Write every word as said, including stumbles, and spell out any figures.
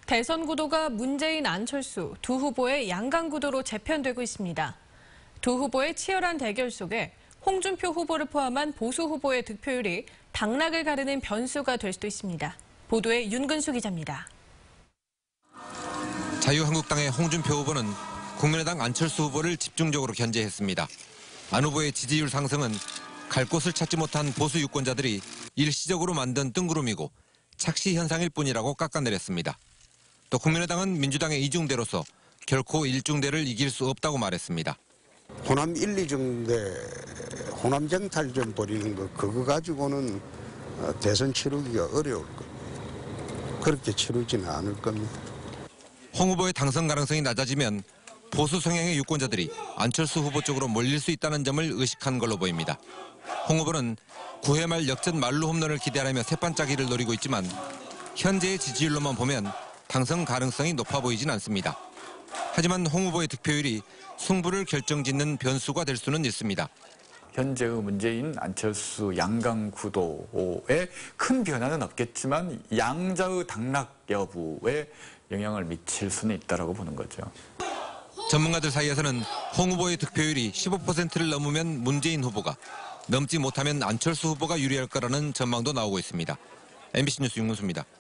대선 구도가 문재인, 안철수 두 후보의 양강 구도로 재편되고 있습니다. 두 후보의 치열한 대결 속에 홍준표 후보를 포함한 보수 후보의 득표율이 당락을 가르는 변수가 될 수도 있습니다. 보도에 윤근수 기자입니다. 자유한국당의 홍준표 후보는 국민의당 안철수 후보를 집중적으로 견제했습니다. 안 후보의 지지율 상승은 갈 곳을 찾지 못한 보수 유권자들이 일시적으로 만든 뜬구름이고 착시 현상일 뿐이라고 깎아내렸습니다. 또 국민의당은 민주당의 이중대로서 결코 일중대를 이길 수 없다고 말했습니다. 호남 일, 이중대, 호남 정탈전 벌이는 거 그거 가지고는 대선 치르기가 어려울 겁니다. 그렇게 치르지는 않을 겁니다. 홍 후보의 당선 가능성이 낮아지면 보수 성향의 유권자들이 안철수 후보 쪽으로 몰릴 수 있다는 점을 의식한 걸로 보입니다. 홍 후보는 구 회 말 역전 만루 홈런을 기대하며 새판짜기를 노리고 있지만 현재의 지지율로만 보면 당선 가능성이 높아 보이진 않습니다. 하지만 홍 후보의 득표율이 승부를 결정짓는 변수가 될 수는 있습니다. 현재의 문재인, 안철수 양강 구도에 큰 변화는 없겠지만 양자의 당락 여부에 영향을 미칠 수는 있다고 보는 거죠. 전문가들 사이에서는 홍 후보의 득표율이 십오 퍼센트를 넘으면 문재인 후보가, 넘지 못하면 안철수 후보가 유리할 거라는 전망도 나오고 있습니다. 엠비씨 뉴스 윤근수입니다.